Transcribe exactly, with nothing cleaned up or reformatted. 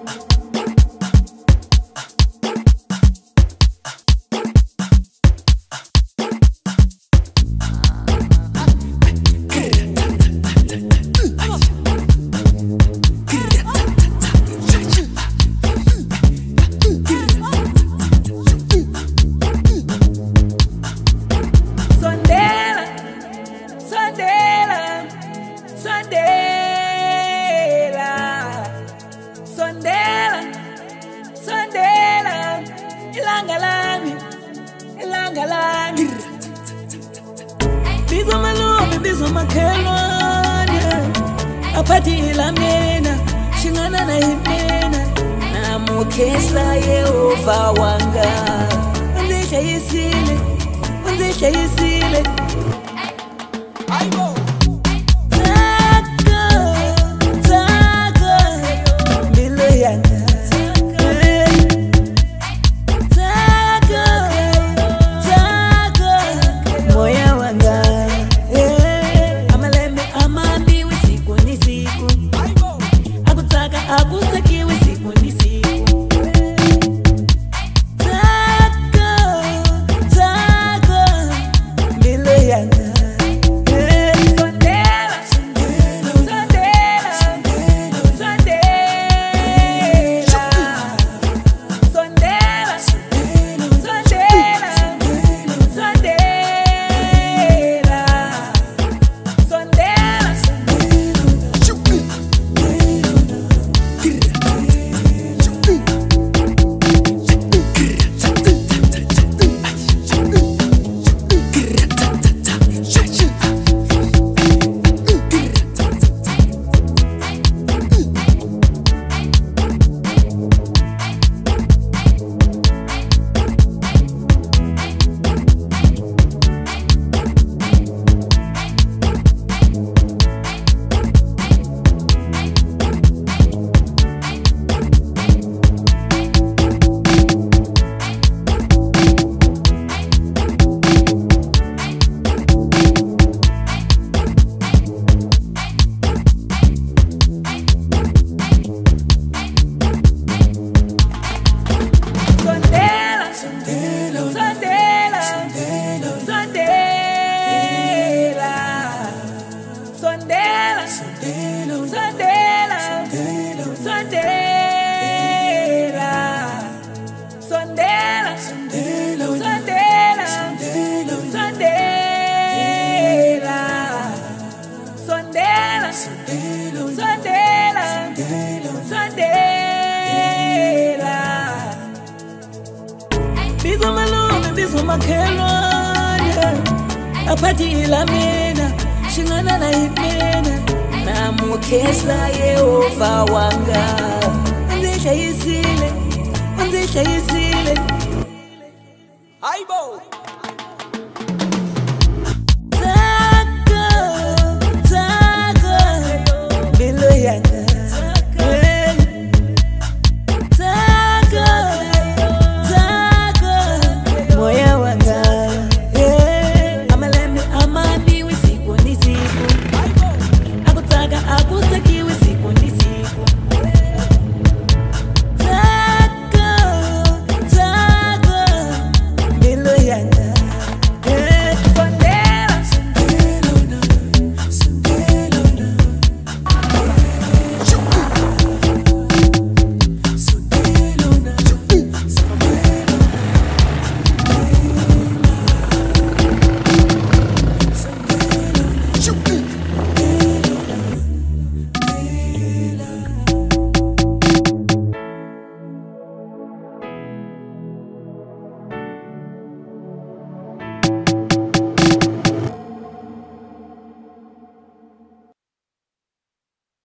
Apati la mena, shingana na himena, na mukesa Yehova wanga. Unzisha yisile, unzisha yisile. Aibo. Taka, taka, milo yanga. Taka, taka, moya wanga. Akutaki wisiku ni siku. Taka, taka, milo yanga. Sodela, Sodela, Sodela, Sodela, Sodela, Sodela, apati la mena, shingana na himena, na mukesa Yehova wanga. Unzisha yisile, unzisha yisile. Aibo. Taka, taka, milo yanga.